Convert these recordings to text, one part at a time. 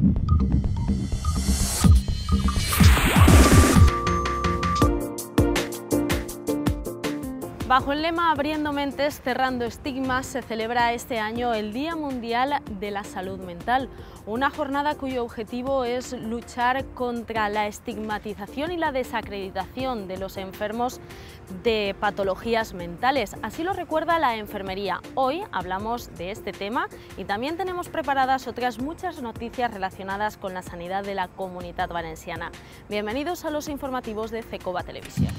Bajo el lema Abriendo mentes, cerrando estigmas, se celebra este año el Día Mundial de la Salud Mental, una jornada cuyo objetivo es luchar contra la estigmatización y la desacreditación de los enfermos de patologías mentales. Así lo recuerda la enfermería. Hoy hablamos de este tema y también tenemos preparadas otras muchas noticias relacionadas con la sanidad de la Comunitat Valenciana. Bienvenidos a los informativos de CECOVA Televisión.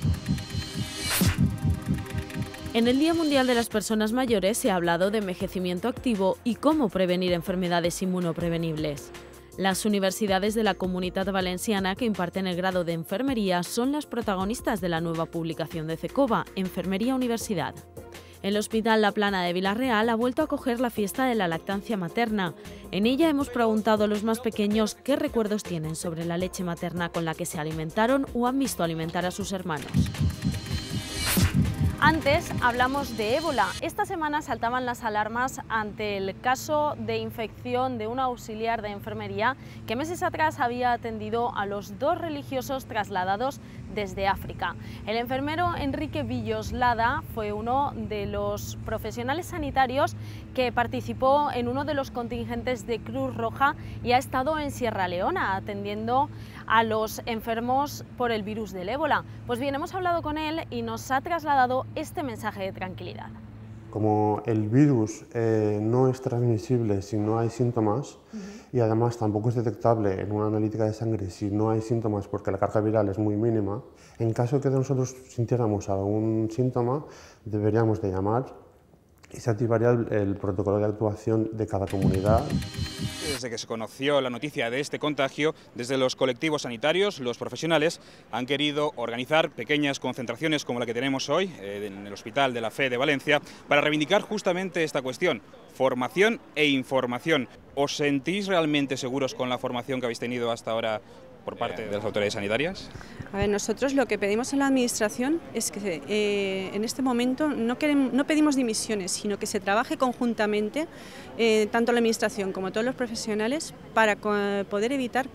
En el Día Mundial de las Personas Mayores se ha hablado de envejecimiento activo y cómo prevenir enfermedades inmunoprevenibles. Las universidades de la Comunitat Valenciana que imparten el grado de enfermería son las protagonistas de la nueva publicación de CECOVA, Enfermería Universidad. El Hospital La Plana de Vila-real ha vuelto a acoger la fiesta de la lactancia materna. En ella hemos preguntado a los más pequeños qué recuerdos tienen sobre la leche materna con la que se alimentaron o han visto alimentar a sus hermanos. Antes hablamos de ébola. Esta semana saltaban las alarmas ante el caso de infección de un auxiliar de enfermería que meses atrás había atendido a los dos religiosos trasladados desde África. El enfermero Enrique Villoslada fue uno de los profesionales sanitarios que participó en uno de los contingentes de Cruz Roja y ha estado en Sierra Leona atendiendo a los enfermos por el virus del ébola. Pues bien, hemos hablado con él y nos ha trasladado este mensaje de tranquilidad. Como el virus no es transmisible si no hay síntomas y además tampoco es detectable en una analítica de sangre si no hay síntomas porque la carga viral es muy mínima, en caso de que nosotros sintiéramos algún síntoma deberíamos de llamar y se activaría el protocolo de actuación de cada comunidad. Desde que se conoció la noticia de este contagio, desde los colectivos sanitarios, los profesionales han querido organizar pequeñas concentraciones como la que tenemos hoy en el Hospital de la Fe de Valencia para reivindicar justamente esta cuestión, formación e información. ¿Os sentís realmente seguros con la formación que habéis tenido hasta ahora por parte de las autoridades sanitarias? A ver, nosotros lo que pedimos a la Administración es que en este momento no pedimos dimisiones, sino que se trabaje conjuntamente, tanto la Administración como todos los profesionales, para poder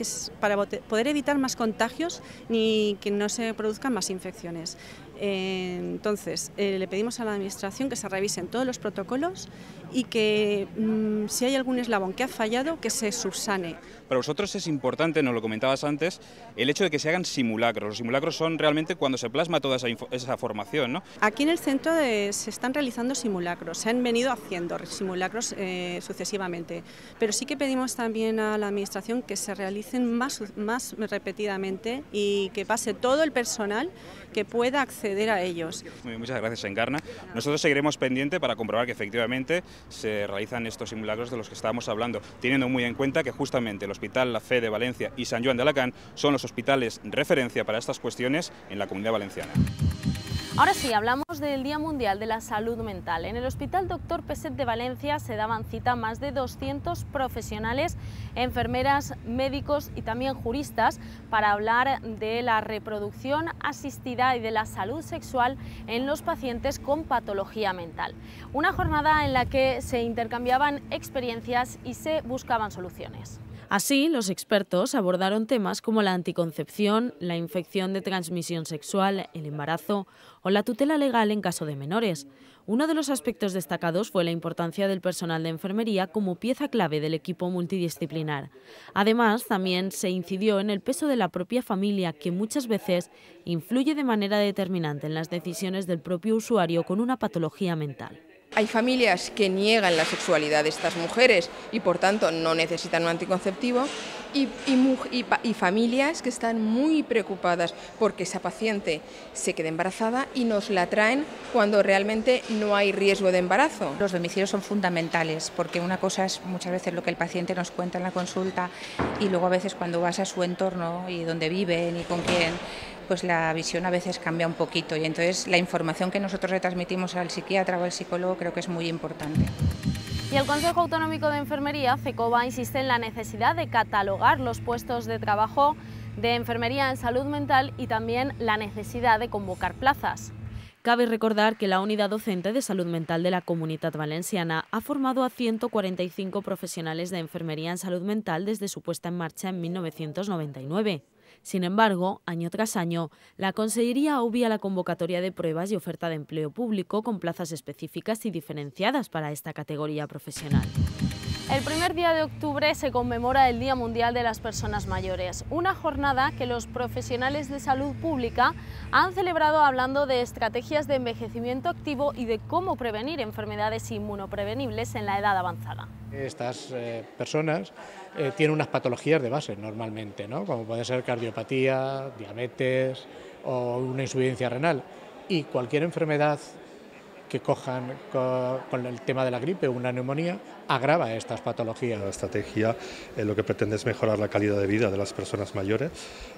evitar más contagios ni que no se produzcan más infecciones. Entonces, le pedimos a la Administración que se revisen todos los protocolos y que si hay algún eslabón que ha fallado, que se subsane. Para vosotros es importante, nos lo comentabas antes, el hecho de que se hagan simulacros. Los simulacros son realmente cuando se plasma toda esa formación, ¿no? Aquí en el centro se están realizando simulacros, se han venido haciendo simulacros sucesivamente, pero sí que pedimos también a la Administración que se realicen más repetidamente y que pase todo el personal que pueda acceder a ellos. Muy bien, muchas gracias, Encarna. Nosotros seguiremos pendiente para comprobar que efectivamente se realizan estos simulacros de los que estábamos hablando, teniendo muy en cuenta que justamente el Hospital La Fe de Valencia y Sant Joan d'Alacant son los hospitales referencia para estas cuestiones en la Comunidad Valenciana. Ahora sí, hablamos del Día Mundial de la Salud Mental. En el Hospital Dr. Peset de Valencia se daban cita más de 200 profesionales, enfermeras, médicos y también juristas para hablar de la reproducción asistida y de la salud sexual en los pacientes con patología mental. Una jornada en la que se intercambiaban experiencias y se buscaban soluciones. Así, los expertos abordaron temas como la anticoncepción, la infección de transmisión sexual, el embarazo o la tutela legal en caso de menores. Uno de los aspectos destacados fue la importancia del personal de enfermería como pieza clave del equipo multidisciplinar. Además, también se incidió en el peso de la propia familia, que muchas veces influye de manera determinante en las decisiones del propio usuario con una patología mental. Hay familias que niegan la sexualidad de estas mujeres y por tanto no necesitan un anticonceptivo y familias que están muy preocupadas porque esa paciente se quede embarazada y nos la traen cuando realmente no hay riesgo de embarazo. Los domicilios son fundamentales porque una cosa es muchas veces lo que el paciente nos cuenta en la consulta y luego a veces cuando vas a su entorno y dónde viven y con quién, pues la visión a veces cambia un poquito y entonces la información que nosotros retransmitimos al psiquiatra o al psicólogo creo que es muy importante. Y el Consejo Autonómico de Enfermería, CECOVA, insiste en la necesidad de catalogar los puestos de trabajo de enfermería en salud mental y también la necesidad de convocar plazas. Cabe recordar que la Unidad Docente de Salud Mental de la Comunitat Valenciana ha formado a 145 profesionales de enfermería en salud mental desde su puesta en marcha en 1999. Sin embargo, año tras año, la Consellería obvia la convocatoria de pruebas y oferta de empleo público con plazas específicas y diferenciadas para esta categoría profesional. El primer día de octubre se conmemora el Día Mundial de las Personas Mayores, una jornada que los profesionales de salud pública han celebrado hablando de estrategias de envejecimiento activo y de cómo prevenir enfermedades inmunoprevenibles en la edad avanzada. Estas personas tienen unas patologías de base normalmente, ¿no? Como puede ser cardiopatía, diabetes o una insuficiencia renal, y cualquier enfermedad que cojan con el tema de la gripe o una neumonía agrava estas patologías. La estrategia lo que pretende es mejorar la calidad de vida de las personas mayores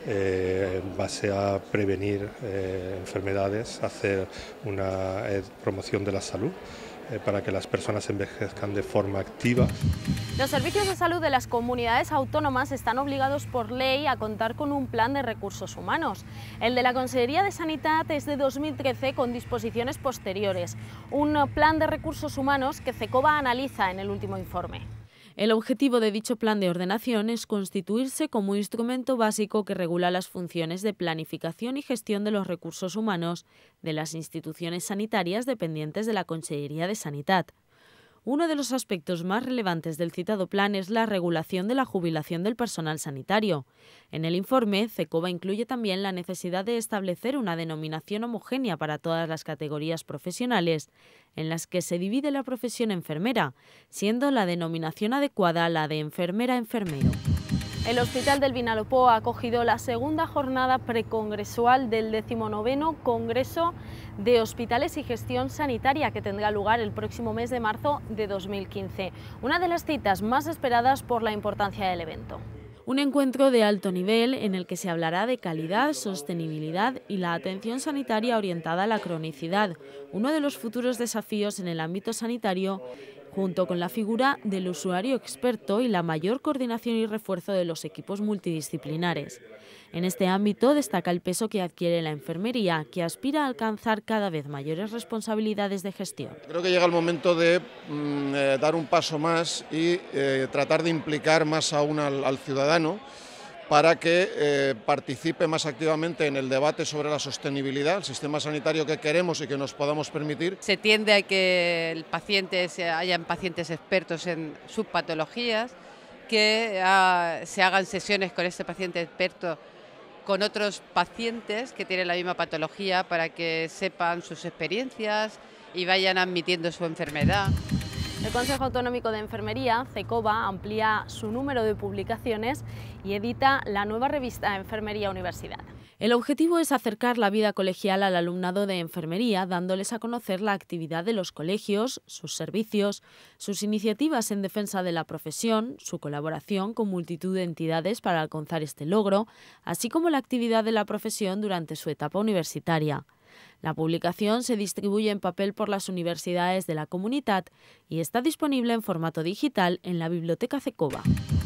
en base a prevenir enfermedades, hacer una promoción de la salud para que las personas envejezcan de forma activa. Los servicios de salud de las comunidades autónomas están obligados por ley a contar con un plan de recursos humanos. El de la Consellería de Sanitat es de 2013 con disposiciones posteriores, un plan de recursos humanos que CECOVA analiza en el último informe. El objetivo de dicho plan de ordenación es constituirse como instrumento básico que regula las funciones de planificación y gestión de los recursos humanos de las instituciones sanitarias dependientes de la Consellería de Sanitat. Uno de los aspectos más relevantes del citado plan es la regulación de la jubilación del personal sanitario. En el informe, CECOVA incluye también la necesidad de establecer una denominación homogénea para todas las categorías profesionales en las que se divide la profesión enfermera, siendo la denominación adecuada la de enfermera-enfermero. El Hospital del Vinalopó ha acogido la segunda jornada precongresual del 19º Congreso de Hospitales y Gestión Sanitaria, que tendrá lugar el próximo mes de marzo de 2015, una de las citas más esperadas por la importancia del evento. Un encuentro de alto nivel en el que se hablará de calidad, sostenibilidad y la atención sanitaria orientada a la cronicidad, uno de los futuros desafíos en el ámbito sanitario, junto con la figura del usuario experto y la mayor coordinación y refuerzo de los equipos multidisciplinares. En este ámbito destaca el peso que adquiere la enfermería, que aspira a alcanzar cada vez mayores responsabilidades de gestión. Creo que llega el momento de dar un paso más y tratar de implicar más aún al ciudadano para que participe más activamente en el debate sobre la sostenibilidad, el sistema sanitario que queremos y que nos podamos permitir. Se tiende a que hayan pacientes expertos en subpatologías, que se hagan sesiones con este paciente experto con otros pacientes que tienen la misma patología para que sepan sus experiencias y vayan admitiendo su enfermedad. El Consejo Autonómico de Enfermería, CECOVA, amplía su número de publicaciones y edita la nueva revista Enfermería Universidad. El objetivo es acercar la vida colegial al alumnado de enfermería, dándoles a conocer la actividad de los colegios, sus servicios, sus iniciativas en defensa de la profesión, su colaboración con multitud de entidades para alcanzar este logro, así como la actividad de la profesión durante su etapa universitaria. La publicación se distribuye en papel por las universidades de la Comunitat y está disponible en formato digital en la Biblioteca CECOVA.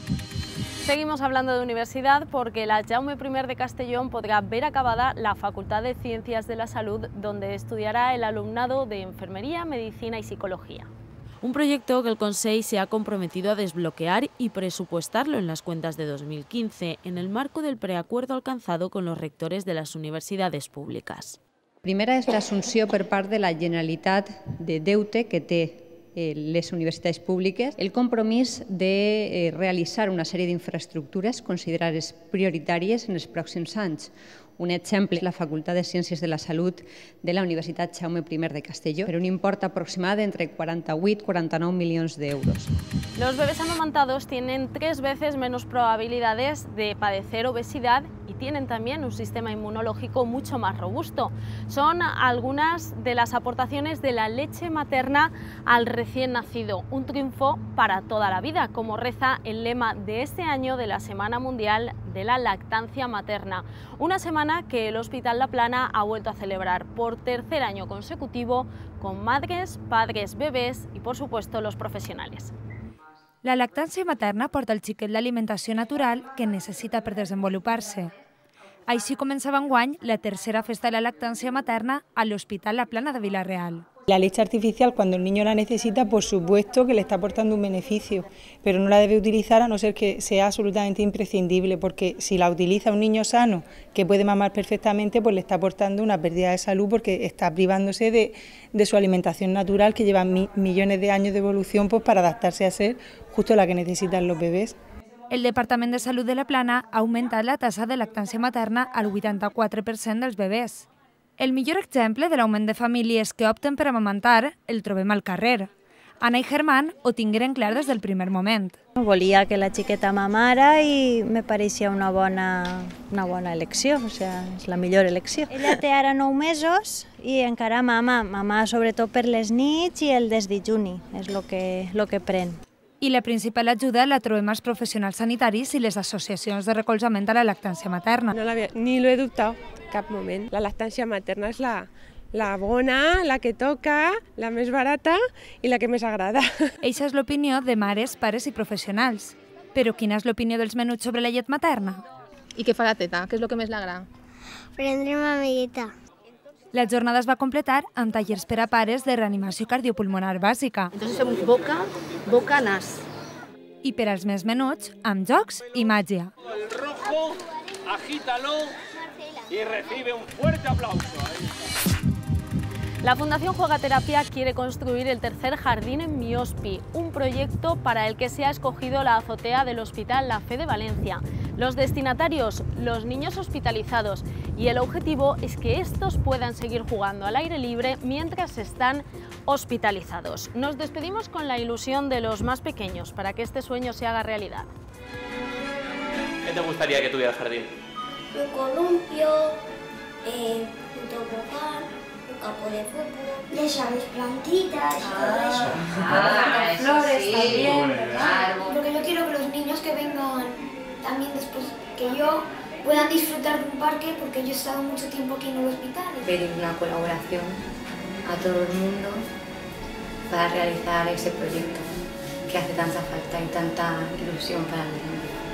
Seguimos hablando de universidad porque la Jaume I de Castellón podrá ver acabada la Facultad de Ciencias de la Salud, donde estudiará el alumnado de Enfermería, Medicina y Psicología. Un proyecto que el Consell se ha comprometido a desbloquear y presupuestarlo en las cuentas de 2015 en el marco del preacuerdo alcanzado con los rectores de las universidades públicas. Primera és l'assumpció per part de la Generalitat de deute que té les universitats públiques, el compromís de realitzar una sèrie d'infraestructures considerades prioritàries en els pròxims anys. Un exemple és la Facultad de Ciències de la Salut de la Universitat Jaume I de Castelló, per un import aproximat entre 48 y 49 millones de euros. Los bebés amamantados tienen 3 veces menos probabilidades de padecer obesidad y tienen también un sistema inmunológico mucho más robusto. Son algunas de las aportaciones de la leche materna al recién nacido, un triunfo para toda la vida, como reza el lema de este año de la Semana Mundial de la Lactancia Materna, una semana que el Hospital La Plana ha vuelto a celebrar por tercer año consecutivo con madres, padres, bebés y por supuesto los profesionales. La lactància materna porta al xiquet l'alimentació natural que necessita per desenvolupar-se. Així començava enguany la tercera festa de la lactància materna a l'Hospital La Plana de Vila-real. La leche artificial, cuando el niño la necesita, por supuesto que le está aportando un beneficio, pero no la debe utilizar a no ser que sea absolutamente imprescindible, porque si la utiliza un niño sano, que puede mamar perfectamente, pues le está aportando una pérdida de salud porque está privándose de su alimentación natural, que lleva millones de años de evolución pues, para adaptarse a ser justo la que necesitan los bebés. El Departament de Salut de La Plana ha augmentat la tassa de lactància materna al 84% dels bebès. El millor exemple de l'augment de famílies que opten per amamantar el trobem al carrer. Anna i Germán ho tingueren clar des del primer moment. Volia que la xiqueta mamara i me pareixia una bona elecció, o sea, és la millor elecció. Ella té ara 9 mesos i encara mama sobretot per les nits i el desdejuni, és el que pren. I la principal ajuda la trobem als professionals sanitaris i les associacions de recolzament a la lactància materna. Ni lo he dubtat cap moment. La lactància materna és la bona, la que toca, la més barata i la que més agrada. Eixa és l'opinió de mares, pares i professionals. Però quina és l'opinió dels menuts sobre la llet materna? I què fa la teta? Què és el que més l'agrada? Prendre mamelleta. La jornada es va completar amb tallers per a pares de reanimació cardiopulmonar bàsica. Entonces hacemos boca, nas. I per als més menuts, amb jocs i màgia. El rojo, agítalo y recibe un fuerte aplauso. La Fundación Juegaterapia quiere construir el tercer jardín en Miospi, un proyecto para el que se ha escogido la azotea del Hospital La Fe de Valencia. Los destinatarios, los niños hospitalizados, y el objetivo es que estos puedan seguir jugando al aire libre mientras están hospitalizados. Nos despedimos con la ilusión de los más pequeños para que este sueño se haga realidad. ¿Qué te gustaría que tuviera el jardín? Un columpio, un tobogán, un campo de fútbol, ya sabes, plantitas y todo eso. Flores sí, también, ¿verdad? Porque yo quiero que los niños que vengan también después que yo puedan disfrutar de un parque, porque yo he estado mucho tiempo aquí en el hospital. Pedir una colaboración a todo el mundo para realizar ese proyecto que hace tanta falta y tanta ilusión para los niños.